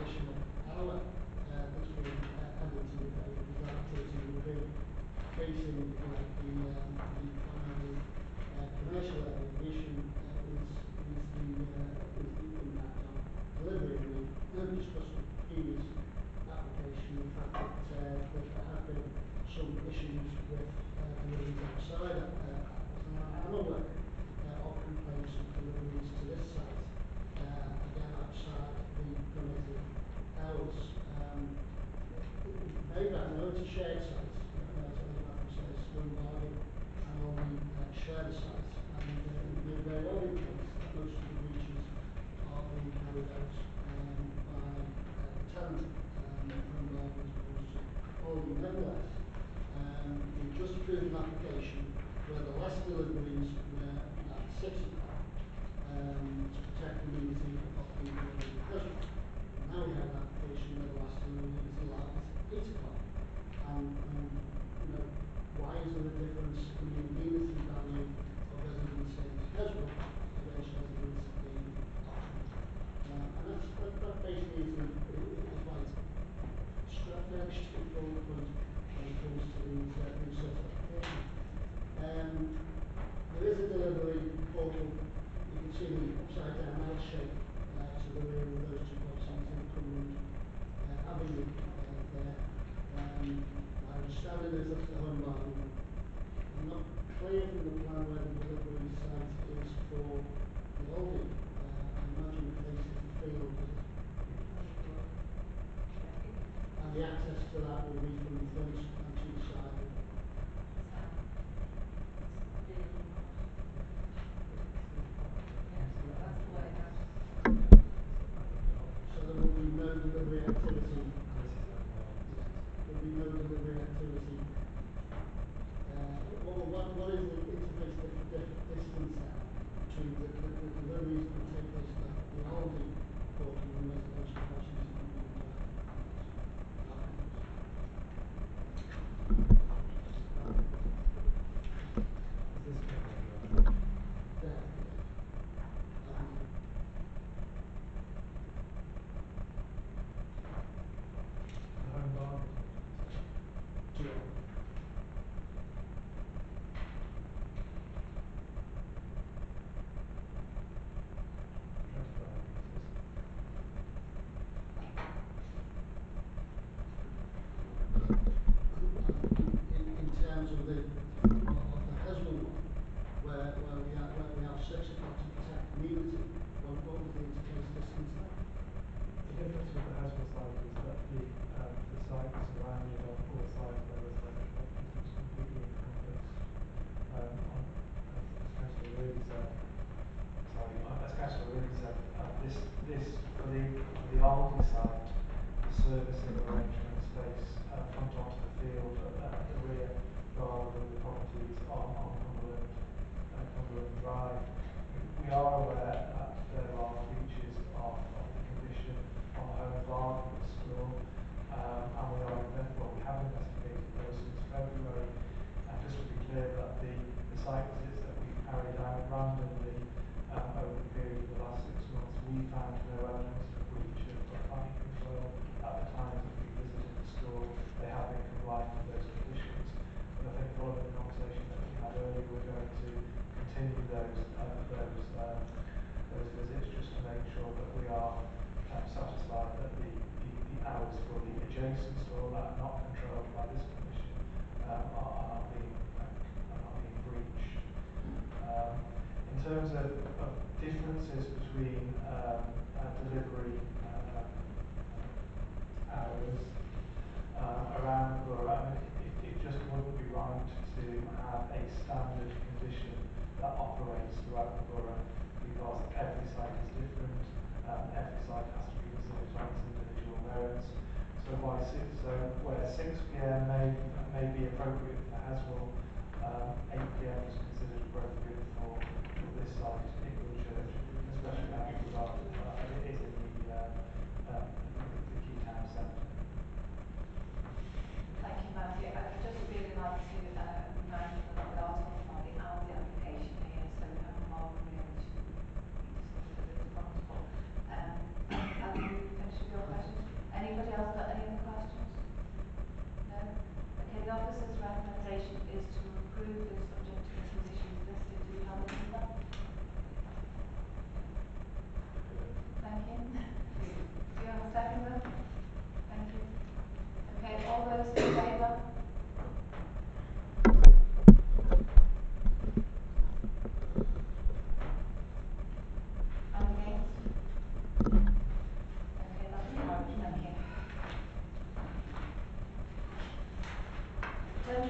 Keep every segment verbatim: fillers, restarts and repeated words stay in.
additional element uh, that's been uh, added to the code, because that activity will be facing like the um, the primary uh, commercial area. The issue uh, is is the uh, is the impact on delivery. We have discussed with previous application the fact that uh, that there have been some issues with uh, deliveries outside of uh, hours. Now I am aware uh, of complaints of deliveries to this site uh, again outside the permitted hours. Um, maybe I know it's a shared site. Uh, as Elizabeth says, one bargain and only uh, share the site, and uh, it may very well be the case that most of the breaches are being carried out um, by uh, the tenant um, from bargain as opposed to Aldi. Nevertheless, um, we've just approved an application where the last deliveries were at six o'clock um, to protect the immunity of people in the hospital. Now we have an application where the last delivery is allowed at eight o'clock. And, and you know, why is there a difference in the immunity value of residents in Heswell against residents in Oxton? Uh, and that's, that, that basically is, the, is like strategic straightforward point when it comes to these, uh, these sorts of applications. Um, there is a delivery portal. You can see the upside down L shape uh, to the rear of those two boxes in Cumberland uh, Avenue uh, there. Um, my understanding is that's the home bargain. I'm not clear from the plan where the delivery site is for the Aldi. Uh, I imagine it faces the field. And the access to that will be from the front and to the side. So there will be no delivery activity. There will be no delivery activity. Uh, what, what, what is the interface dif dif distance then between the, the, the deliveries that will take place at the Aldi portal and the residential properties that will be done? Of the, of the Heswell one, where, where, we are, where we have six o'clock to protect community, what, what was the interface distance there? The difference with the Heswell site is that the, um, the site is surrounded on all sides by residential properties, which is completely encompassed um, on, as, as Councillor Rudy said. Sorry, as Councillor Rudy said, uh, this, this for the, for the Aldi site, the servicing arrangements face uh, front onto the field at, at the rear, rather than the properties on, on Cumberland, uh, Cumberland Drive. We are aware that there are breaches of, of the condition on the home bargain store, um, and we are well, we have investigated those since February. And just to be clear, that the, the site visits that we've carried out randomly um, over the period of the last six months, we found no evidence of breach of, of planning control at the times that we visited the store. They have been compliant with those conditions. I think following the conversation that we had earlier, we're going to continue those uh, those um, those visits just to make sure that we are um, satisfied that the, the, the hours for the adjacent store that are not controlled by this commission um, are, are not being uh, are not being breached. Um, in terms of, of differences between um, uh, delivery uh, hours uh, around the borough, I mean, it just wouldn't be right to have a standard condition that operates throughout the borough, because every site is different, um, every site has to be considered on its individual merits. So by six, so where six p m may may be appropriate for Heswell, um, eight p m is considered appropriate for, for this site in WOODCHURCH, especially having regard to the fact that it is in the uh, uh, the, the key town centre. Thank you, Matthew. I'd just really like to uh, remind you that we are talking about the Aldi application here, so we have the bargain rear, which we discussed at the front. But um, have you finished with your questions?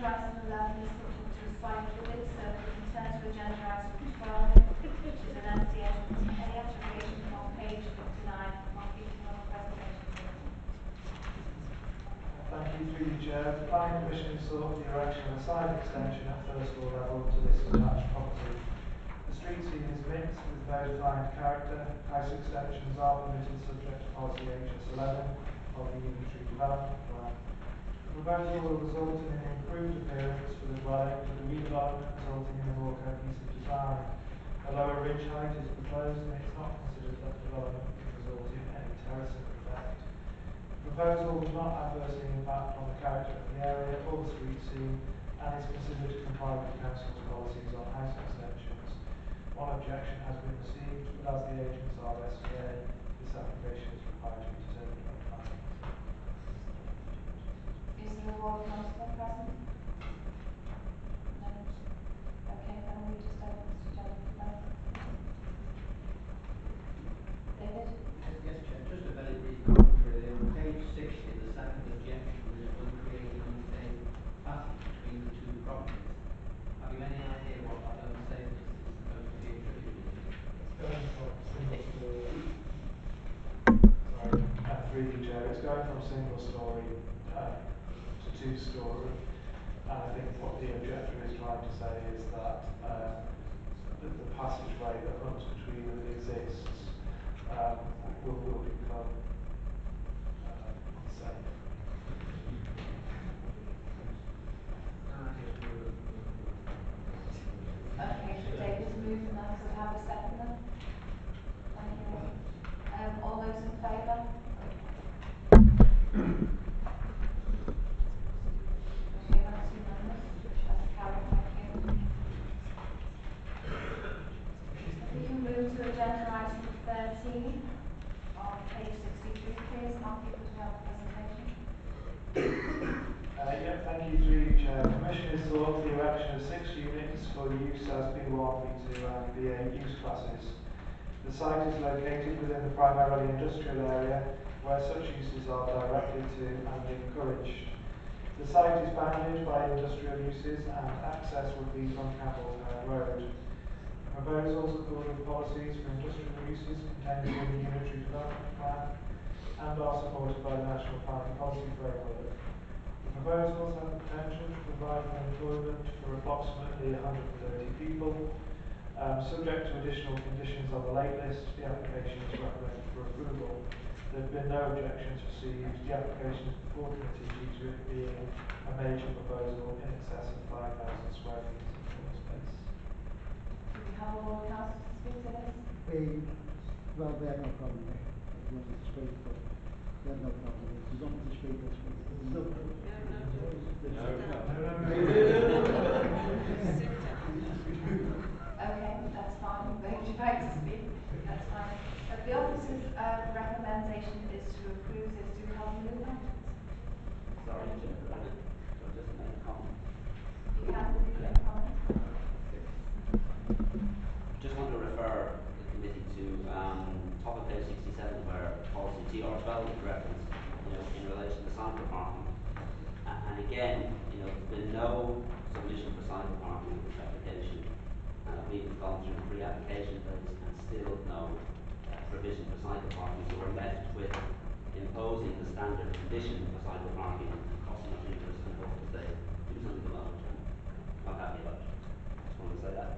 item eleven is subject to a site visit, so we can turn to agenda item twelve, which is an S D entrance A application on page fifty-nine. Mark, you can have a presentation, please. Thank you, through the Chair. The Planning Commission has sought the erection of a side extension at first floor level to this detached property. The street scene is mixed with no defined character. House extensions are permitted subject to policy H S eleven of the Unitary Development Plan. The proposal will result in an improved appearance for the dwelling, with the redevelopment resulting in a more cohesive design. A lower ridge height is proposed, and it's not considered that development would result in any terracing effect. The proposal will not adversely impact on the character of the area or the street scene, and is considered to comply with Council's policies on house extensions. One objection has been received, but as the agents are S P A, this application is required to be determined by planning. Is there a ward councillor present? No. Okay, then we just open this agenda for that. David? Yes, yes, Chair. Just a very brief comment really. On page sixty, the second objection is will create an unsafe passage between the two properties. Have you any idea what that unsafeness is supposed to be attributed to? It's going from single story. Sorry, uh, through the Chair. It's going from single story uh, to two story. And I think what the objector is trying to say is that um, the, the passageway that runs between them exists um, will, will become uh, unsafe. Okay, so David's moved and that, so we have a seconder. Thank you. Um, all those in favour? Okay, that's unanimous. That's carried, thank you. We can move to agenda item thirteen on page sixty-three, please. Mark, you could have a presentation. Uh, yeah, thank you, through you, Chair. The Commission has sought the erection of six units for use as B one, B two and B eight use classes. The site is located within the primarily industrial area where such uses are directed to and encouraged. The site is bounded by industrial uses and access would be from CAMPBELTOWN ROAD. Proposals accord with policies for industrial uses contained within the Unitary Development Plan and are supported by the National Planning Policy Framework. The proposals have the potential to provide for employment for approximately one hundred thirty people. Um, subject to additional conditions on the late list, the application is recommended for approval. There have been no objections received. The application is before committee due to it being a major proposal in excess of five thousand square feet of floor space. Do we have a ward councillor to speak to this? They, well, they have no problem there. As long as it's straightforward. They have no problem. As long as it's straightforward. There's no problem. Okay, that's fine. Would you like to speak? That's fine. Uh, the officer's uh, recommendation is to approve this. Do you have a mover? Sorry, Chair, I just made a comment. You can do your Yeah. comment. Just want to refer the committee to um, top of page sixty-seven where policy T R twelve is referenced, you know, in relation to cycle parking. A- and again, you know, there's been no submission for cycle parking with this application. And I believe it's gone through pre-application phase and still no uh, provision for cycle parking. So we're left with imposing the standard condition for cycle parking and crossing our fingers and hope that they do something about it. And not happy about it. Just want to say that.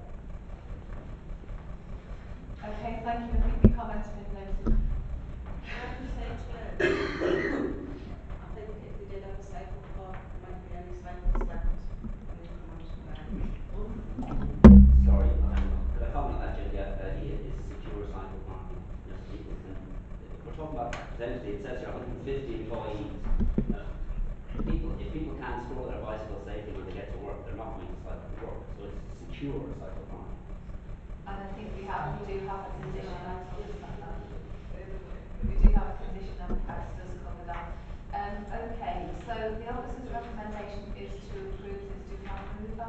Okay, thank you. I think your comments have been noted. I have to say, Chair, I think if they did have a cycle park, there might be any cycles left when they come out of there. Sorry, um, could I comment on that, Jim? Yeah, uh, it is secure cycle parking. Yes, people can. If we're talking about potentially, it says here one hundred fifty employees. Uh, people, if people can't store their bicycle safely when they get to work, they're not going to cycle to work. So it's secure cycle parking. And I think we have, we do have a condition, I understand that. We do have a condition that perhaps does cover that. Um, okay, so the officer's recommendation is to approve this. Do we have a mover?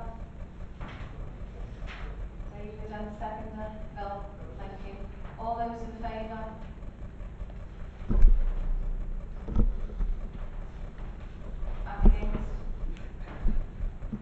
David and seconder? Bill, thank you. All those in favour? And against?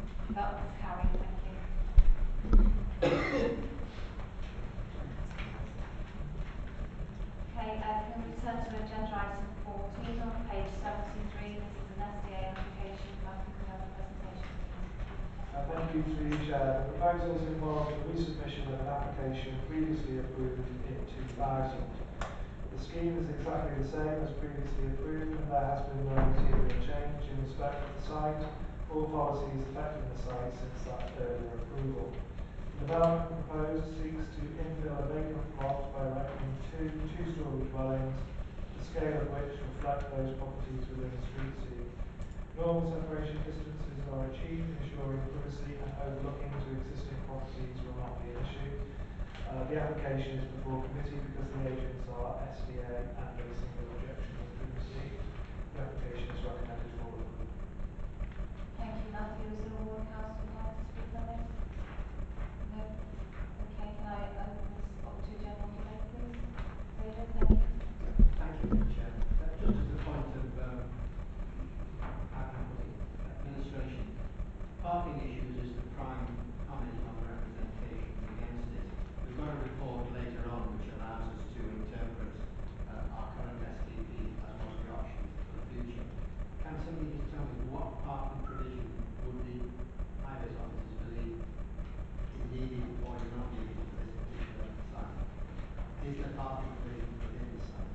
you through you, Chair. The proposals involve the resubmission of an application previously approved in two thousand. The scheme is exactly the same as previously approved and there has been no material change in respect of the site or policies affecting the site since that earlier approval. The development proposed seeks to infill a vacant plot by erecting two two-storey dwellings, the scale of which reflect those properties within the street scene. Normal separation distances are achieved, ensuring privacy and overlooking to existing properties will not be an issue. Uh, the application is before committee because the agents are S D A and a single objection has been received. The application is recommended for approval. Thank you, Matthew. Is there a ward councillor who wants to speak on this? No? Okay, can I open this up to general debate, please? David, thank you. Thank you, Madam Chair. Uh, just as a point of, um, how can I put it, administration, parking issues is the prime comment on the representations against it. We've got a report later on which allows us to interpret uh, our current S T P as one of the options for the future. Can somebody just tell me what parking provision would the highways officers believe is needed or is not needed for this particular site? Is there parking provision within the site?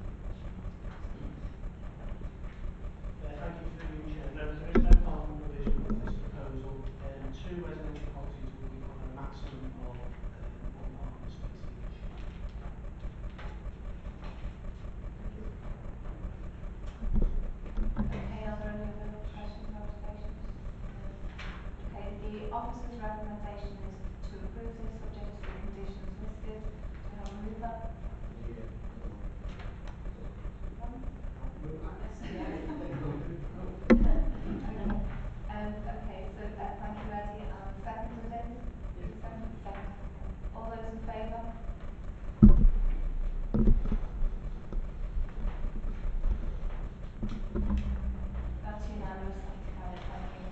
Uh, thank you for the chair. No, there is no parking provision with this proposal. Um, two residential properties will be given a maximum of um, one parking space each. Okay, are there any other questions or observations? No. Okay, the officer's recommendation is to approve this subject to the conditions listed. Do you have a mover? One? Okay. Um, okay, so uh, thank you, Eddie. And second, David? Yes. Second, second. All those in favour? That's unanimous. That's carried. Thank you.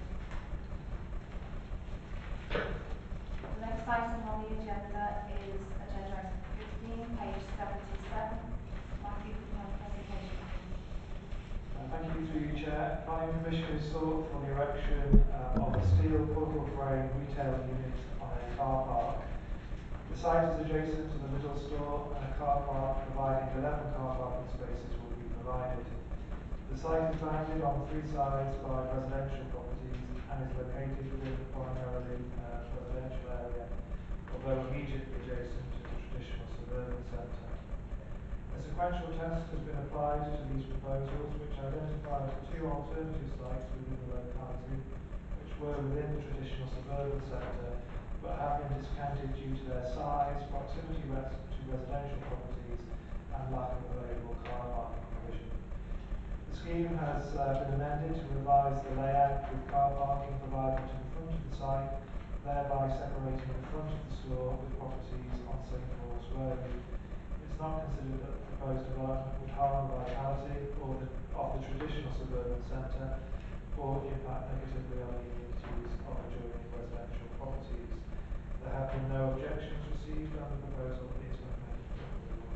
The next item on the agenda is agenda item fifteen, page seventy-seven. Matthew, can you have a presentation, please? Uh, thank you through you, Chair. Planning permission is sought for the erection uh, of a steel portal frame retail unit on a car park. The site is adjacent to the middle store and a car park providing eleven car parking spaces will be provided. The site is bounded on three sides by residential properties and is located within the primarily uh, residential area, although immediately adjacent to the traditional suburban centre. A sequential test has been applied to these proposals, which identified two alternative sites within the locality, which were within the traditional suburban centre, but have been discounted due to their size, proximity res to residential properties, and lack of available car parking provision. The scheme has uh, been amended to revise the layout with car parking provided to the front of the site, thereby separating the front of the store with properties on Saint Paul's Road. It's not considered that the proposed development would harm the vitality or the, of the traditional suburban centre or impact negatively on the amenities of adjoining residential properties. There have been no objections received and the proposal is recommended for approval.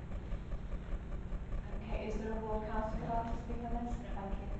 Okay, is there a ward councillor who wants to speak on this? Thank you.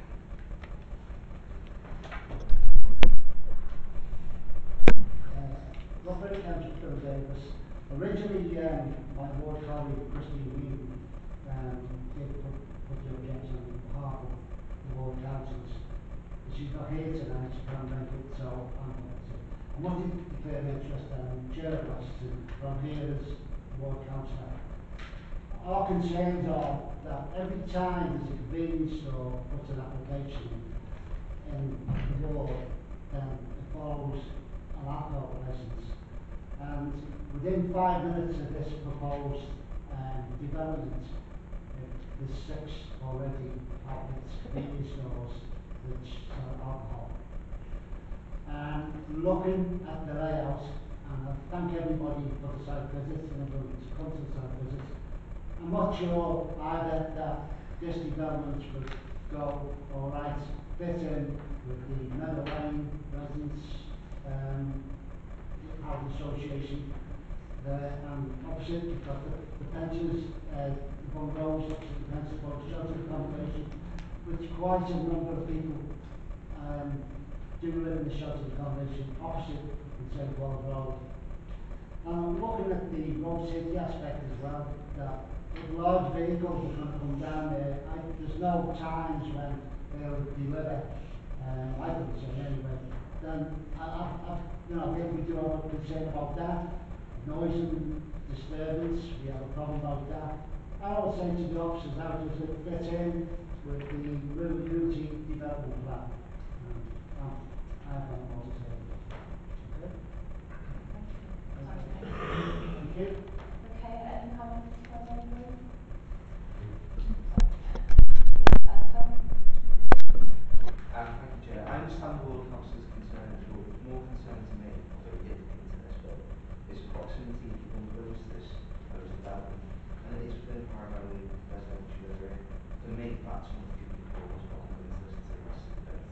Uh, Operating Councillor Phil Davis. Originally, um, my ward colleague Christine Wheaton um, did put, put the objection on behalf of the ward councillors. But she's not here tonight, she can't make it, so I'm going to. I'm not in declaring interest in chair of Oxton, but I'm here as ward councillor. Our concerns are that every time there's a convenience store puts an application in, in the ward, then it follows an alcohol licence. And within five minutes of this proposed um, development, uh, there's six already outlets, convenience stores which sell alcohol. And looking at the layout, and I thank everybody for the site visits and everyone to come to the site visits, I'm not sure either that this development would go all right, fit in with the Meadow Lane residents um, housing association there, and opposite you've got the, the pensions, uh, the bungalows, opposite the pension board, shelter accommodation, which quite a number of people um, do live in the sheltered accommodation opposite Saint Paul's Road. Um, looking at the road safety aspect as well, that if large vehicles are going to come down there, I, there's no times when they'll deliver, um, I would say anyway, then I, I've, I've, you know, I think we do have a concern about that. Noise and disturbance, we have a problem about that. I would say to the officers, how does it fit in with the route- routine development plan? Um, um, I have no more to say. Okay? Thank you. Thank you. Okay, any comments from the room? Yeah, uh, Tom? Um, thank you, Chair. I understand the Lord Councillor's concerns, but more concern to me, although we did hint at this, but is proximity in close to this proposed development, and it is within a primarily residential area. For me, that's one of the key cause what I'm going to listen to this debate.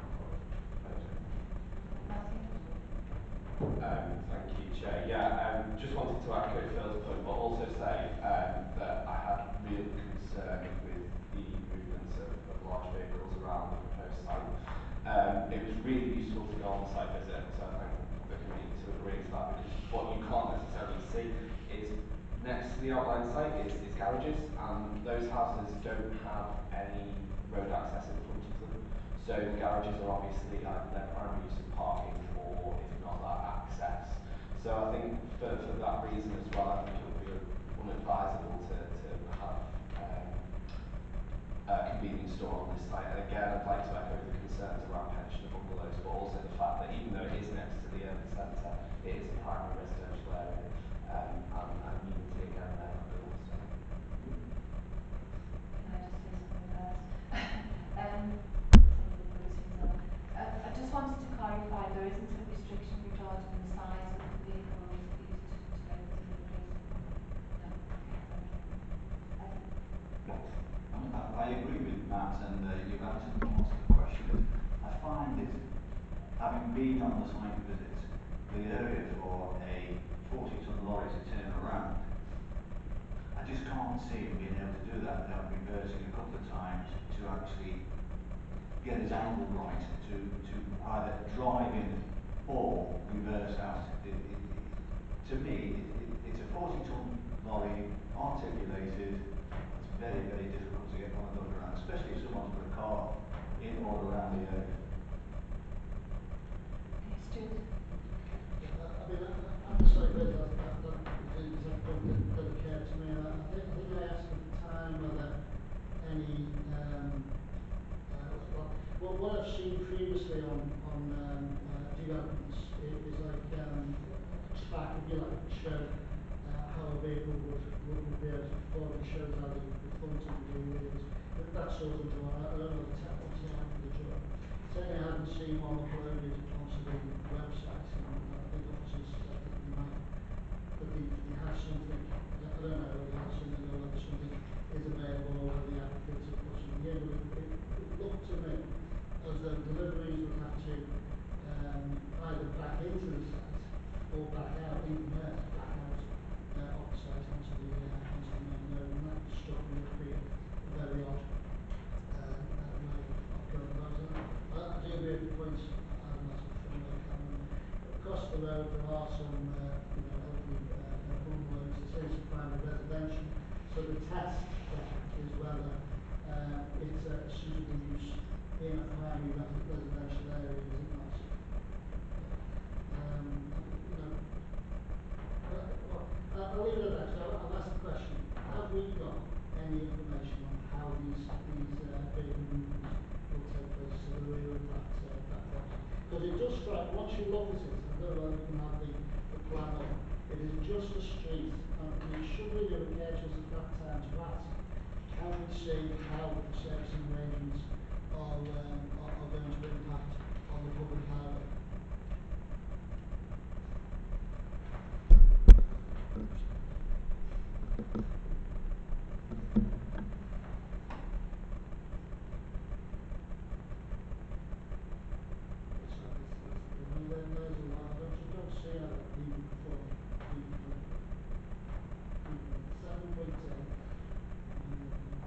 Matthew? Um, thank you, Chair. Yeah, um, just wanted to echo Phil's point, but also say um, that I had real concern with the movements of, of large vehicles around the proposed site. Um, it was really useful to go on the site visit, so I thank the committee to agree to that, because what you can't necessarily see is next to the outline site is, is garages, and those houses don't have any road access in front of them. So the garages are obviously either their primary use of parking or, if not that, access. So I think for, for that reason as well, I think it would be unadvisable to, to have um, a convenience store on this site. And again, I'd like to echo the concerns around pensioner bungalows, but also the fact that even though it is next to the urban centre, it is a primary residential area, um, and, and unity again there. So. Can I just say something first? um, uh, I just wanted to clarify, there isn't a restriction regarding the size of the vehicles used to make the deliveries? No? Okay, thank you. Um, I, I agree with Matt, and uh, you've answered most of the question. I find it, having been on the site visits, the area for a forty ton lorry to turn around, I just can't see him being able to do that without reversing a couple of times to actually get his angle right to, to either drive in or reverse out. It, it, it, to me, it, it, it's a forty ton lorry, articulated. It's very, very difficult to get one of those around, especially if someone's got a car in or around the area. Okay, Stuart. Uh, I mean, I, I'm just like that, that, that, that is the exact point that, that occurred to me. And I, I, think, I think I asked at the time whether any, um, uh, well, well, what I've seen previously on, on um, uh, developments is, is like um, a track, if you like, which show uh, how a vehicle would, would, would be able to perform. It shows how the, the front and the rear is. That, that sort of drawing. I, I don't know the technical term for the drawing. Certainly I haven't seen one uploaded onto the website, and I think officers said that they might, that they, they have something, I don't know whether they have something or whether something is available or whether the applicants have put something in, but it, it, it looked to me as though deliveries would have to um, either back into the site or back out, even worse, back out uh, off the site onto the, uh, onto the main road, and that struck me as being a very odd um, uh, way of going about it. I, I do agree with the points Adam asked from uh, Cameron. Across the road there are some uh, you know, elderly uh, uh, bungalows. It says primary residential, so the test there is whether uh, it's a suitable use in a primary res residential area, is it not? Um, you know, uh, well, I'll leave it at that. So I've asked the question: have we got any information on how these these uh, vehicle movements will take place to the rear of that uh, that property? Because it does strike, once you look at it, I don't know whether we can have the, the plan up, it is just a street, and, and it should really occur to us at that time to ask, can we see how the servicing arrangements are, um, are, are going to impact on the public highway?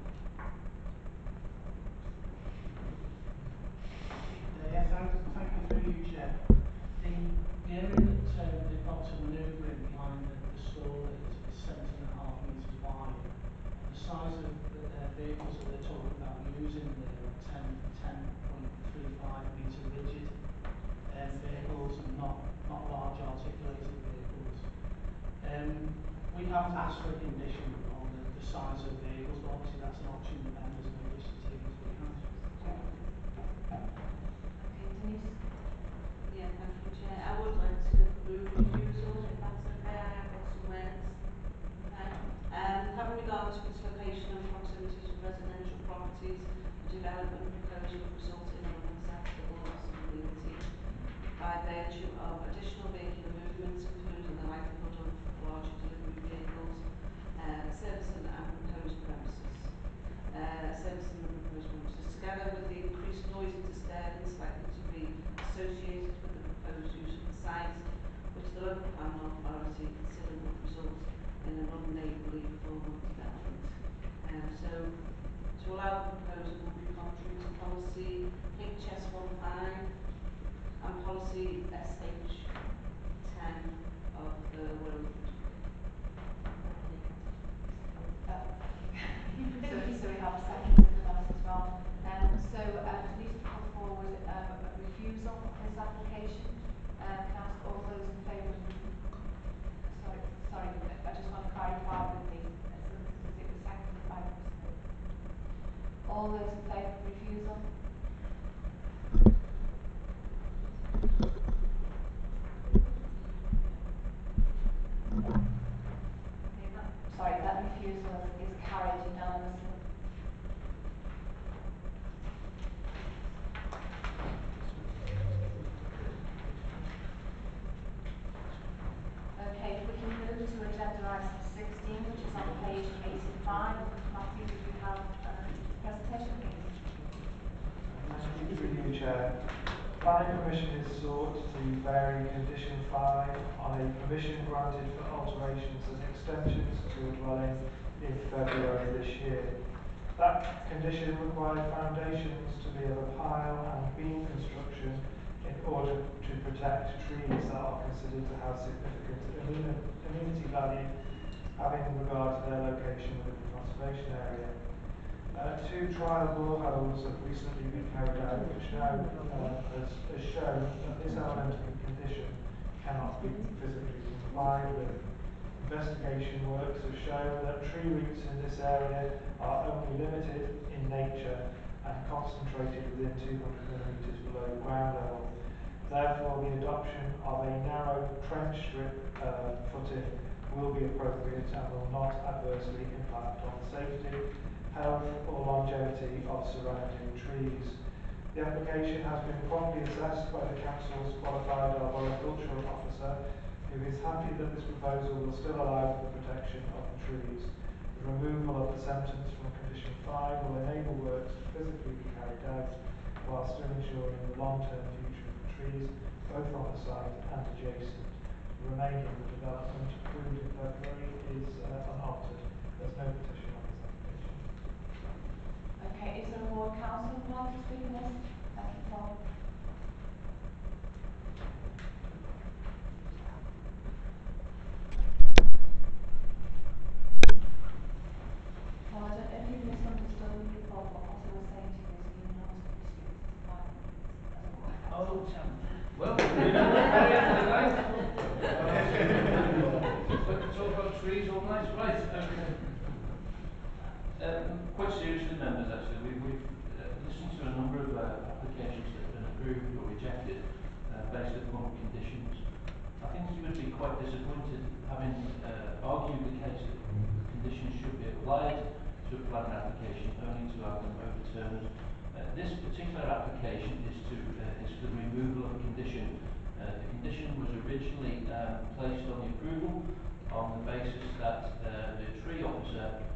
Uh, yeah, thank, thank you vehicles that they're talking about using, they're ten, ten point three five metre rigid um, vehicles and not, not large articulated vehicles. Um, we haven't asked for a condition on the, the size of vehicles, but obviously that's an option that members may wish to take into account. Okay, Denise? Yeah, thank you, Chair. I would like to move refusal, if that's okay. I have got some words. Okay. Um, having regard to its location and proximity to residential properties, the development proposed would result in an unacceptable loss of amenity by virtue of additional vehicular movements, including the likelihood of larger delivery vehicles, uh, servicing and proposed premises. Uh, servicing the proposed premises, together with the increased noise and disturbance likely to be associated with the proposed use of the site, which the local planning authority considered would result in an unneighbourly form of development. Um, so, to allow the proposal will be contrary to policy H S fifteen and policy S H ten of the road. Uh, so, so we have a second for that as well. Um, so uh, Denise put forward um, a refusal of this application. Uh, can I ask all those in favour? Sorry, sorry, I just want to clarify with the solicitors, it was seconded by the President. All those in favour of refusal? Okay, that, sorry, that refusal is, is carried unanimously. Okay, if we can move to agenda item sixteen, which is on page eighty-five. Matthew, would you have a presentation, please? Thank you, through you, Chair. Planning permission is sought to vary condition five on a permission granted for alterations and extensions to a dwelling in February this year. That condition required foundations to be of a pile and beam construction in order to protect trees that are considered to have significant amenity value, having regard to their location within the conservation area. Uh, two trial boreholes have recently been carried out, which now uh, has, has shown that this element of the condition cannot be physically complied with. Investigation works have shown that tree roots in this area are only limited in nature and concentrated within two hundred millimetres below ground level. Therefore, the adoption of a narrow trench strip uh, footing will be appropriate and will not adversely impact on the safety, health or longevity of surrounding trees. The application has been promptly assessed by the Council's qualified arboricultural officer, who is happy that this proposal will still allow for the protection of the trees. The removal of the sentence from condition five will enable works to physically be carried out while still ensuring the long-term future of the trees, both on the site and adjacent. The remainder of the development approved in February is uh, unaltered. There's no petition on this application. Okay, is there a ward council who wants to speak on this? Thank you, Paul. Well, I don't know if you misunderstood me before, but what I was saying to you is you know what's restricted to five minutes as a ward council. Oh, well, you know, very right. Talk about trees all night, right? Okay. Um, quite seriously, members, actually, we, we've uh, listened to a number of uh, applications that have been approved or rejected uh, based upon conditions. I think you would be quite disappointed having uh, argued the case that conditions should be applied to a planning application only to have them overturned. Uh, this particular application is to uh, is for the removal of a condition. Uh, the condition was originally um, placed on the approval on the basis that uh, the tree officer